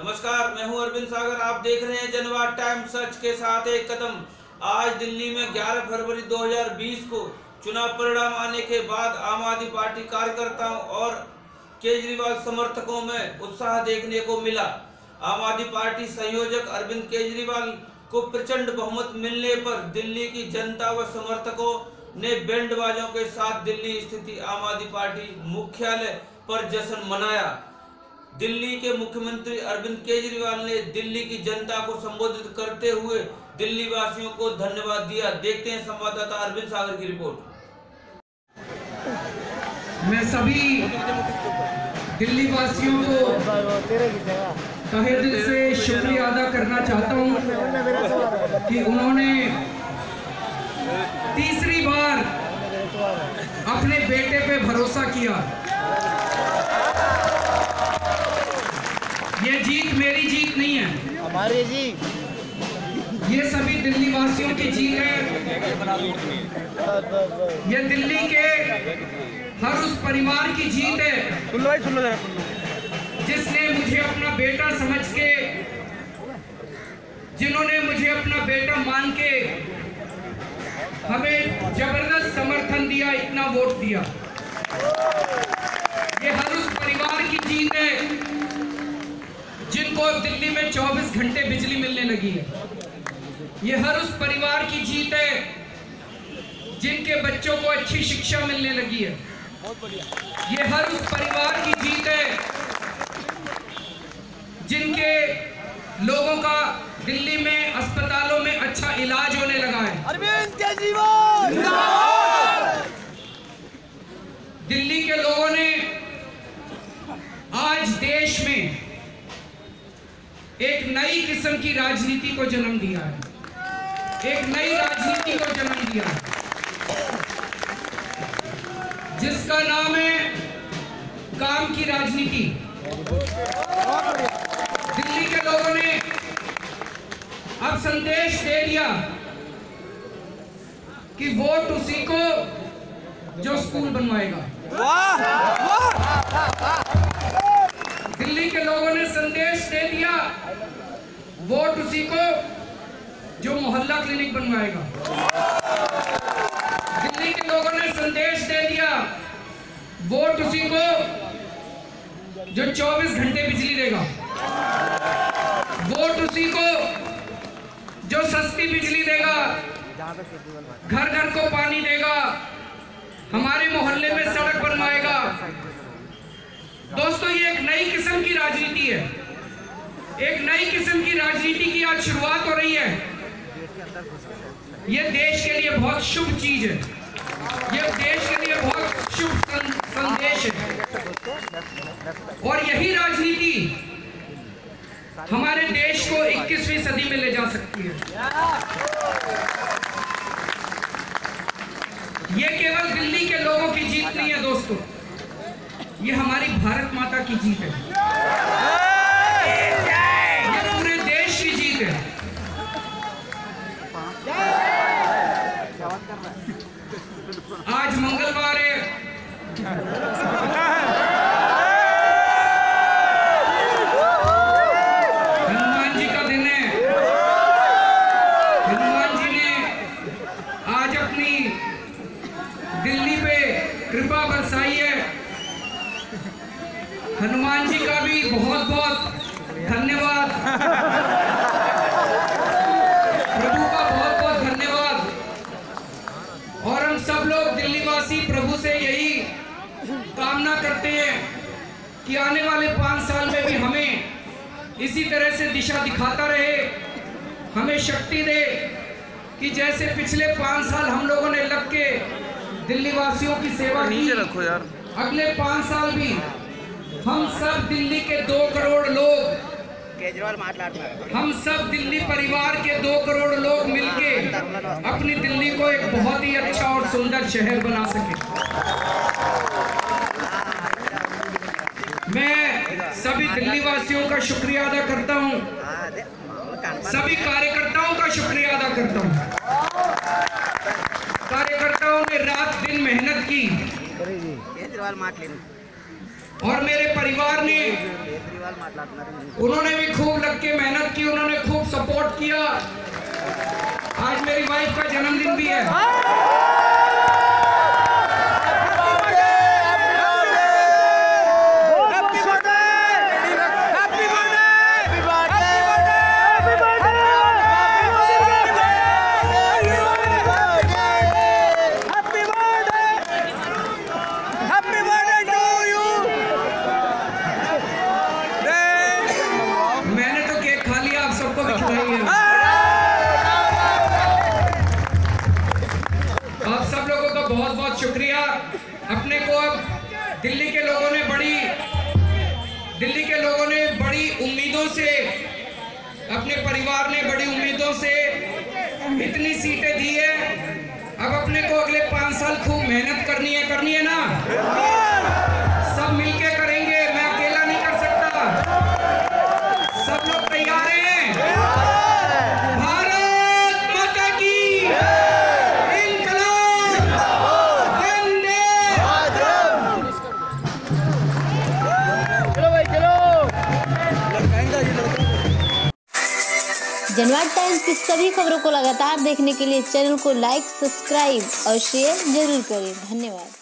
नमस्कार, मैं हूं अरविंद सागर। आप देख रहे हैं जनवाद टाइम, सच के साथ एक कदम। आज दिल्ली में 11 फरवरी 2020 को चुनाव परिणाम आने के बाद आम आदमी पार्टी कार्यकर्ताओं और केजरीवाल समर्थकों में उत्साह देखने को मिला। आम आदमी पार्टी संयोजक अरविंद केजरीवाल को प्रचंड बहुमत मिलने पर दिल्ली की जनता व समर्थकों ने बैंड बाजों के साथ दिल्ली स्थित आम आदमी पार्टी मुख्यालय पर जश्न मनाया। दिल्ली के मुख्यमंत्री अरविंद केजरीवाल ने दिल्ली की जनता को संबोधित करते हुए दिल्ली वासियों को धन्यवाद दिया। देखते हैं संवाददाता अरविंद सागर की रिपोर्ट। मैं सभी दिल्ली वासियों को तहे दिल से शुक्रिया अदा करना चाहता हूं कि उन्होंने तीसरी बार अपने बेटे पे भरोसा किया। ये जीत मेरी जीत नहीं है, हमारी जीत, ये सभी दिल्ली वासियों की जीत है। ये दिल्ली के हर उस परिवार की जीत है सुन लो जरा, सुन लो। जिसने मुझे अपना बेटा समझ के, जिन्होंने मुझे अपना बेटा मान के हमें जबरदस्त समर्थन दिया, इतना वोट दिया। ये हर उस परिवार की जीत है जिनको अब दिल्ली में 24 घंटे बिजली मिलने लगी है। ये हर उस परिवार की जीत है जिनके बच्चों को अच्छी शिक्षा मिलने लगी है। ये हर उस परिवार की जीत है जिनके लोगों का दिल्ली में अस्पतालों में अच्छा इलाज होने लगा है। अरविंद केजरीवाल दिल्ली के लोगों ने आज देश में एक नई किस्म की राजनीति को जन्म दिया है, एक नई राजनीति को जन्म दिया है जिसका नाम है काम की राजनीति। दिल्ली के लोगों ने अब संदेश दे दिया कि वोट उसी को जो स्कूल बनवाएगा। दिल्ली के लोगों ने संदेश दे दिया, वोट उसी को जो मोहल्ला क्लिनिक बनवाएगा। दिल्ली के लोगों ने संदेश दे दिया, वोट उसी को जो 24 घंटे बिजली देगा। वोट उसी को जो सस्ती बिजली देगा, घर घर को पानी देगा, हमारे मोहल्ले में सड़क बनवाएगा। दोस्तों, ये एक नई किस्म की राजनीति है, एक नई किस्म की राजनीति की आज शुरुआत हो रही है। ये देश के लिए बहुत शुभ चीज है, ये देश के लिए बहुत शुभ संदेश है। और यही राजनीति हमारे देश को 21वीं सदी में ले जा सकती है। ये केवल दिल्ली के लोगों की जीत नहीं है दोस्तों, ये हमारी भारत माता की जीत है, ये पूरे देश की जीत है। आज मंगलवार है, हनुमान जी का दिन है। हनुमान जी ने आज अपनी दिल्ली पे कृपा बरसाई है। हनुमान जी का भी बहुत बहुत धन्यवाद, प्रभु का बहुत बहुत धन्यवाद। और हम सब लोग दिल्ली वासी प्रभु से यही कामना करते हैं कि आने वाले 5 साल में भी हमें इसी तरह से दिशा दिखाता रहे, हमें शक्ति दे कि जैसे पिछले 5 साल हम लोगों ने लग के दिल्ली वासियों की सेवा की, अगले 5 साल भी हम सब दिल्ली के 2 करोड़ लोग, हम सब दिल्ली परिवार के 2 करोड़ लोग मिलके अपनी दिल्ली को एक बहुत ही अच्छा और सुंदर शहर बना सके। मैं सभी दिल्ली वासियों का शुक्रिया अदा करता हूं, सभी कार्यकर्ताओं का शुक्रिया अदा करता हूं। कार्यकर्ताओं ने रात दिन मेहनत की, और मेरे परिवार ने, उन्होंने भी खूब लग के मेहनत की, उन्होंने खूब सपोर्ट किया। आज मेरी वाइफ का जन्मदिन भी है। मैंने तो केक खा लिया, आप सबको भी खिलाई है। आप सब लोगों का बहुत बहुत शुक्रिया। अपने को अब दिल्ली के लोगों ने बड़ी उम्मीदों से, अपने परिवार ने बड़ी उम्मीदों से इतनी सीटें दी है। अब अपने को अगले 5 साल खूब मेहनत करनी है ना। सब मिलके करेंगे, मैं अकेला नहीं कर सकता। सब लोग तैयार हैं? भारत माता की इंकलाब, वंदे मातरम। चलो भाई चलो। जनवाद टाइम्स की सभी खबरों को लगातार देखने के लिए चैनल को लाइक, सब्सक्राइब और शेयर जरूर करें। धन्यवाद।